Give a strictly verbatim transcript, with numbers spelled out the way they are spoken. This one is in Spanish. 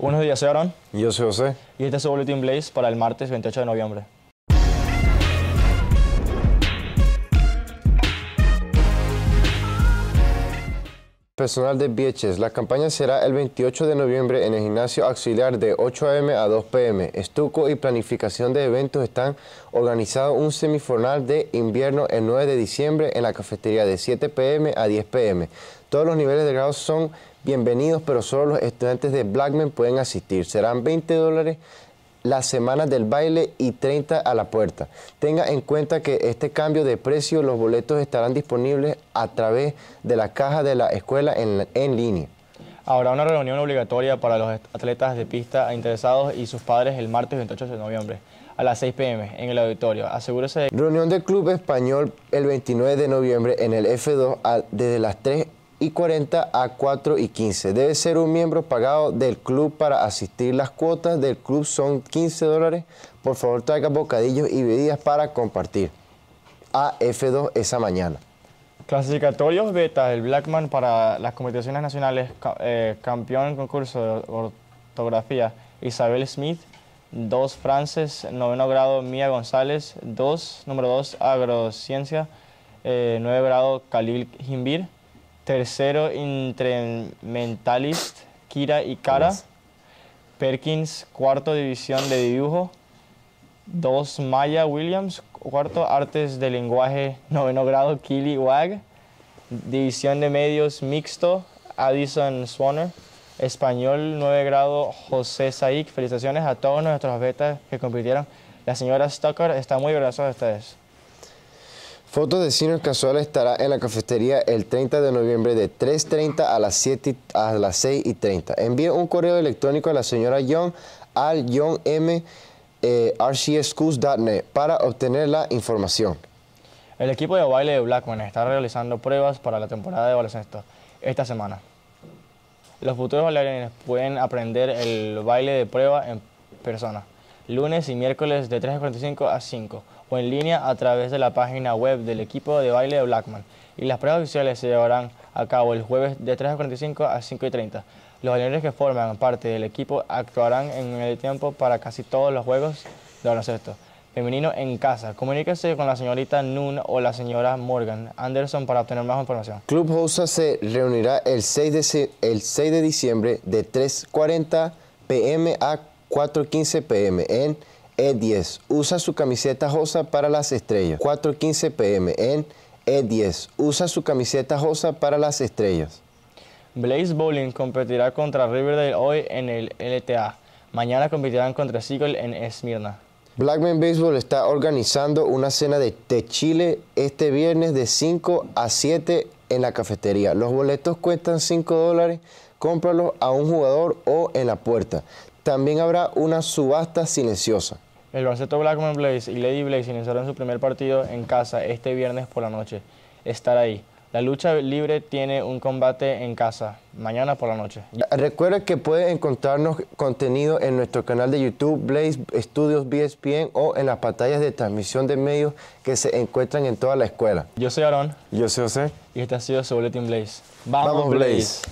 Buenos días, soy Aaron. Yo soy José. Y este es su Boletín Blaze para el martes veintiocho de noviembre. Personal de V H S. La campaña será el veintiocho de noviembre en el gimnasio auxiliar de ocho a m a dos p m Estuco y planificación de eventos están organizados un semifinal de invierno el nueve de diciembre en la cafetería de siete p m a diez p m Todos los niveles de grado son bienvenidos, pero solo los estudiantes de Blackman pueden asistir. Serán veinte dólares las semanas del baile y treinta a la puerta. Tenga en cuenta que este cambio de precio, los boletos estarán disponibles a través de la caja de la escuela en, en línea. Habrá una reunión obligatoria para los atletas de pista interesados y sus padres el martes veintiocho de noviembre a las seis p m en el auditorio. Asegúrese de... Reunión del Club Español el veintinueve de noviembre en el F dos a, desde las tres y cuarenta a cuatro y quince. Debe ser un miembro pagado del club para asistir. Las cuotas del club son quince dólares. Por favor, traiga bocadillos y bebidas para compartir. A F dos esa mañana. Clasificatorios beta del Blackman para las competiciones nacionales. Eh, campeón en concurso de ortografía Isabel Smith. dos Frances, noveno grado Mía González. dos, número dos Agrociencia, eh, nueve grado Khalil Jimbir. Tercero, Instrumentalist, Kira y Cara. Perkins, cuarto, División de Dibujo. Dos, Maya Williams. Cuarto, Artes de Lenguaje, noveno grado, Kili Wag. División de Medios Mixto, Addison Swanner. Español, nueve grado, José Saik. Felicitaciones a todos nuestros betas que compitieron. La señora Stucker está muy orgullosa de ustedes. Fotos de Senior Casual estará en la cafetería el treinta de noviembre de tres treinta a las siete a las seis y treinta. Envíe un correo electrónico a la señora Young al young m eh, r c s schools punto net para obtener la información. El equipo de baile de Blackman está realizando pruebas para la temporada de baloncesto esta semana. Los futuros bailarines pueden aprender el baile de prueba en persona, lunes y miércoles de tres cuarenta y cinco a cinco, o en línea a través de la página web del equipo de baile de Blackman. Y las pruebas oficiales se llevarán a cabo el jueves de tres cuarenta y cinco a cinco y treinta. Los bailarines que forman parte del equipo actuarán en el tiempo para casi todos los juegos de baloncesto femenino en casa. Comuníquese con la señorita Noon o la señora Morgan Anderson para obtener más información. Club Hosa se reunirá el seis de diciembre de tres cuarenta p m a cuatro quince p m en E diez. Usa su camiseta Hosa para las estrellas. cuatro quince p m en E diez. Usa su camiseta Hosa para las estrellas. Blaze Bowling competirá contra Riverdale hoy en el L T A. Mañana competirán contra Seagull en Esmirna. Blackman Baseball está organizando una cena de té chile este viernes de cinco a siete en la cafetería. Los boletos cuestan cinco dólares. Cómpralos a un jugador o en la puerta. También habrá una subasta silenciosa. El baloncesto Blackman Blaze y Lady Blaze iniciaron su primer partido en casa este viernes por la noche. Estar ahí. La lucha libre tiene un combate en casa mañana por la noche. Recuerda que puedes encontrarnos contenido en nuestro canal de YouTube, Blaze Studios B S P N, o en las pantallas de transmisión de medios que se encuentran en toda la escuela. Yo soy Aaron. Yo soy José. Y este ha sido su Boletín Blaze. ¡Vamos, ¡Vamos, Blaze!